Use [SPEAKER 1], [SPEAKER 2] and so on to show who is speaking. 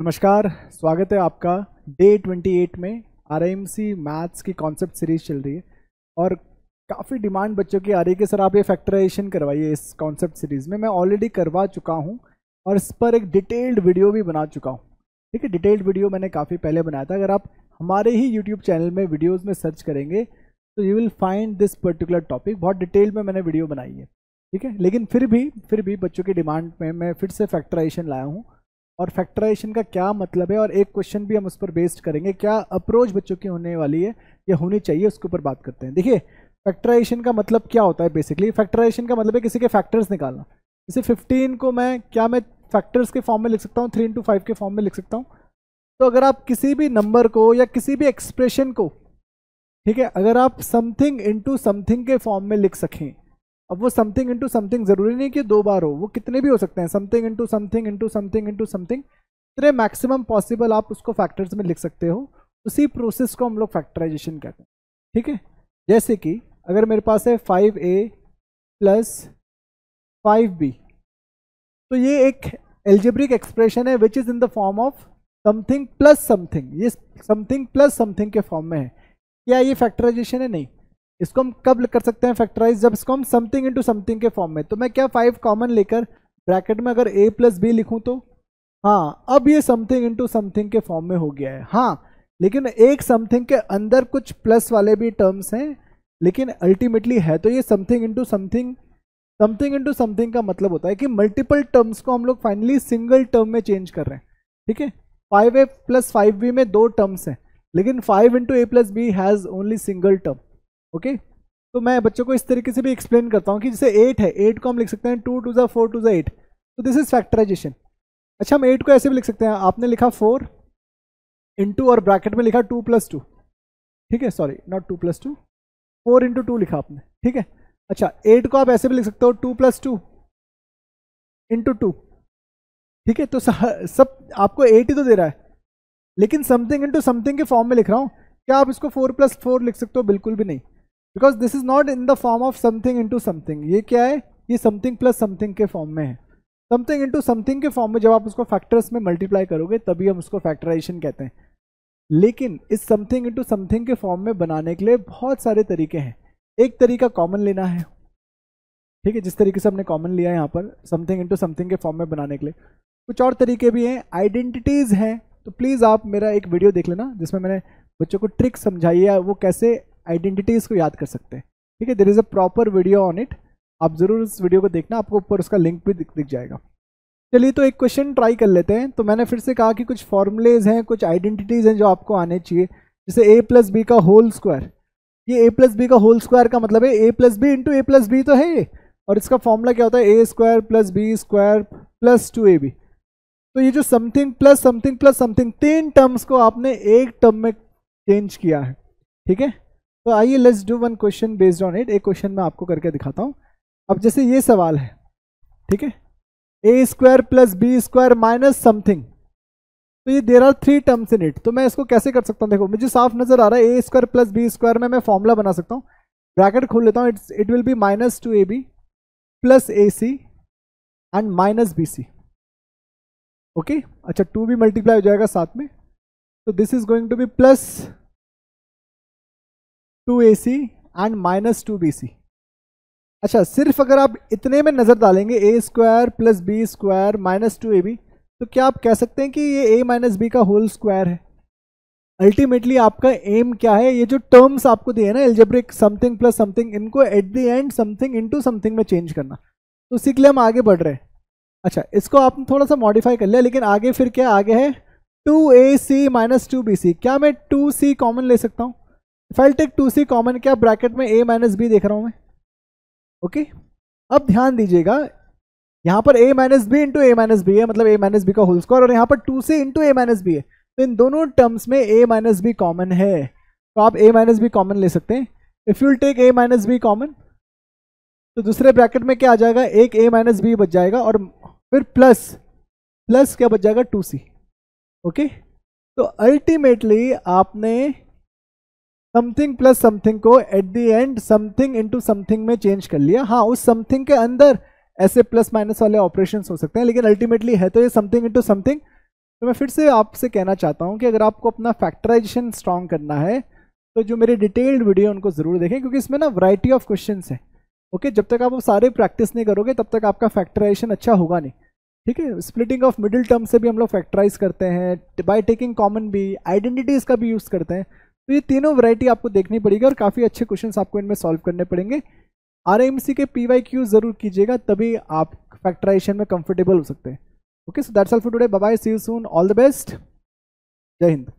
[SPEAKER 1] नमस्कार, स्वागत है आपका डे 28 में। आरएमसी मैथ्स की कॉन्सेप्ट सीरीज चल रही है और काफ़ी डिमांड बच्चों की आ रही है कि सर आप ये फैक्टराइजेशन करवाइए इस कॉन्सेप्ट सीरीज़ में। मैं ऑलरेडी करवा चुका हूँ और इस पर एक डिटेल्ड वीडियो भी बना चुका हूँ। ठीक है, डिटेल्ड वीडियो मैंने काफ़ी पहले बनाया था। अगर आप हमारे ही यूट्यूब चैनल में वीडियोज़ में सर्च करेंगे तो you will find this particular topic. बहुत डिटेल में मैंने वीडियो बनाई है, ठीक है। लेकिन फिर भी बच्चों की डिमांड में मैं फिर से फैक्टराइजेशन लाया हूँ और फैक्टराइजेशन का क्या मतलब है और एक क्वेश्चन भी हम उस पर बेस्ड करेंगे। क्या अप्रोच बच्चों की होने वाली है या होनी चाहिए, उसके ऊपर बात करते हैं। देखिए, फैक्टराइजेशन का मतलब क्या होता है। बेसिकली फैक्टराइजेशन का मतलब है किसी के फैक्टर्स निकालना। जैसे 15 को मैं फैक्टर्स के फॉर्म में लिख सकता हूँ, 3 into 5 के फॉर्म में लिख सकता हूँ। तो अगर आप किसी भी नंबर को या किसी भी एक्सप्रेशन को, ठीक है, अगर आप समथिंग इंटू समथिंग के फॉर्म में लिख सकें, अब वो समथिंग इंटू समथिंग जरूरी नहीं कि 2 बार हो, वो कितने भी हो सकते हैं। Something into something into something into something, इतने मैक्सिमम पॉसिबल आप उसको फैक्टर्स में लिख सकते हो। उसी प्रोसेस को हम लोग फैक्टराइजेशन कहते हैं, ठीक है। जैसे कि अगर मेरे पास है 5a प्लस 5b, तो ये एक एल्जेब्रिक एक्सप्रेशन है which is in the form of something plus something. ये समथिंग प्लस समथिंग के फॉर्म में है। क्या ये फैक्टराइजेशन है? नहीं। इसको हम कब कर सकते हैं फैक्टराइज? जब इसको हम समथिंग इंटू समथिंग के फॉर्म में। तो मैं क्या 5 कॉमन लेकर ब्रैकेट में अगर a प्लस बी लिखूं तो हाँ, अब ये समथिंग इंटू समथिंग के फॉर्म में हो गया है। हाँ, लेकिन एक समथिंग के अंदर कुछ प्लस वाले भी टर्म्स हैं, लेकिन अल्टीमेटली है तो ये something into something. Something into something का मतलब होता है कि मल्टीपल टर्म्स को हम लोग फाइनली सिंगल टर्म में चेंज कर रहे हैं, ठीक है। 5a प्लस 5b में 2 टर्म्स हैं, लेकिन 5 into a plus B has only single term. Okay, तो मैं बच्चों को इस तरीके से भी एक्सप्लेन करता हूँ कि जैसे 8 है, 8 को हम लिख सकते हैं 2 to the 4 to the 8, तो दिस इज फैक्टराइजेशन। अच्छा, हम 8 को ऐसे भी लिख सकते हैं। आपने लिखा 4 इंटू और ब्रैकेट में लिखा 2 + 2, ठीक है, सॉरी नॉट 2 + 2, 4 इंटू 2 लिखा आपने, ठीक है। अच्छा, 8 को आप ऐसे भी लिख सकते हो 2 + 2 इंटू 2, ठीक है। तो सब आपको 8 ही तो दे रहा है, लेकिन समथिंग इंटू समथिंग के फॉर्म में लिख रहा हूँ। क्या आप इसको 4 + 4 लिख सकते हो? बिल्कुल भी नहीं, because this is not in the form of something into something. ये क्या है? ये समथिंग प्लस समथिंग के फॉर्म में है। समथिंग इंटू समथिंग के फॉर्म में जब आप उसको फैक्टर्स में मल्टीप्लाई करोगे तभी हम उसको फैक्टराइजेशन कहते हैं। लेकिन इस समथिंग इंटू समथिंग के फॉर्म में बनाने के लिए बहुत सारे तरीके हैं। एक तरीका कॉमन लेना है, ठीक है, जिस तरीके से हमने कॉमन लिया है यहाँ पर समथिंग इंटू समथिंग के फॉर्म में बनाने के लिए। कुछ और तरीके भी हैं, आइडेंटिटीज हैं। तो प्लीज़ आप मेरा एक वीडियो देख लेना जिसमें मैंने बच्चों को ट्रिक समझाई है वो कैसे आइडेंटिटीज को याद कर सकते हैं, ठीक है। There is a proper video on it, आप जरूर इस वीडियो को देखना, आपको ऊपर उसका लिंक भी दिख जाएगा। चलिए, तो एक क्वेश्चन ट्राई कर लेते हैं। तो मैंने फिर से कहा कि कुछ फॉर्मूलेज हैं, कुछ आइडेंटिटीज हैं जो आपको आने चाहिए। जैसे a प्लस बी का होल स्क्वायर, ये a प्लस बी का होल स्क्वायर का मतलब है a plus B into a plus B तो है ये, और इसका फॉर्मूला क्या होता है? a square plus B square plus 2ab। तो ये जो something plus something plus something, 3 terms को आपने एक टर्म में चेंज किया है, ठीक है। तो आइए let's do one question based on it. एक क्वेश्चन मैं आपको करके दिखाता हूँ। अब जैसे ये सवाल है, ठीक है, a square plus B square minus something, तो ये there are 3 terms in it. तो मैं इसको कैसे कर सकता हूँ? देखो, मुझे साफ नजर आ रहा है a square plus B square में मैं फॉर्मूला बना सकता हूँ। ब्रैकेट खोल लेता हूँ, it will be minus 2ab plus ac and minus bc। Okay, अच्छा 2 भी मल्टीप्लाई हो जाएगा साथ में, तो this is going to be plus 2ac and minus 2bc। अच्छा, सिर्फ अगर आप इतने में नजर डालेंगे a square plus B square minus 2ab, तो क्या आप कह सकते हैं कि ये a माइनस बी का होल स्क्वायर है? अल्टीमेटली आपका एम क्या है? ये जो टर्म्स आपको दिए ना एल्जेब्रिक समथिंग प्लस समथिंग, इनको at the end something into something में चेंज करना। तो उसी के लिए हम आगे बढ़ रहे हैं। अच्छा, इसको आपने थोड़ा सा मॉडिफाई कर लिया, लेकिन आगे फिर क्या आगे है? 2ac minus 2bc। क्या मैं 2c कॉमन ले सकता हूँ? If I take 2c common, क्या ब्रैकेट में a माइनस बी देख रहा हूँ मैं? ओके, अब ध्यान दीजिएगा, यहाँ पर a minus b into a minus b है, मतलब a माइनस बी का होल स्क्वायर, और यहाँ पर 2c into a minus b है। तो इन दोनों टर्म्स में a माइनस बी कॉमन है, तो आप a माइनस बी कॉमन ले सकते हैं। If you take a minus b common, तो दूसरे ब्रैकेट में क्या आ जाएगा? एक a माइनस बी बच जाएगा, और फिर प्लस क्या बच जाएगा? 2c। ओके, तो अल्टीमेटली आपने समथिंग प्लस समथिंग को at the end something into something में चेंज कर लिया। हाँ, उस समथिंग के अंदर ऐसे प्लस माइनस वाले ऑपरेशंस हो सकते हैं, लेकिन अल्टीमेटली है तो ये समथिंग इनटू समथिंग। तो मैं फिर से आपसे कहना चाहता हूँ कि अगर आपको अपना फैक्टराइजेशन स्ट्रॉन्ग करना है तो जो मेरे डिटेल्ड वीडियो उनको ज़रूर देखें, क्योंकि इसमें ना वैरायटी ऑफ क्वेश्चंस हैं। ओके, जब तक आप वो सारे प्रैक्टिस नहीं करोगे तब तक आपका फैक्टराइजेशन अच्छा होगा नहीं। ठीक है, स्प्लिटिंग ऑफ मिडिल टर्म से भी हम लोग फैक्टराइज करते हैं, बाय टेकिंग कॉमन भी, आइडेंटिटीज़ का भी यूज़ करते हैं। तो ये तीनों वैरायटी आपको देखनी पड़ेगी और काफ़ी अच्छे क्वेश्चन आपको इनमें सॉल्व करने पड़ेंगे। आरएमसी के PYQ ज़रूर कीजिएगा, तभी आप फैक्टराइजेशन में कंफर्टेबल हो सकते हैं। Okay, so that's all for today, bye bye, see you soon, all the best, जय हिंद।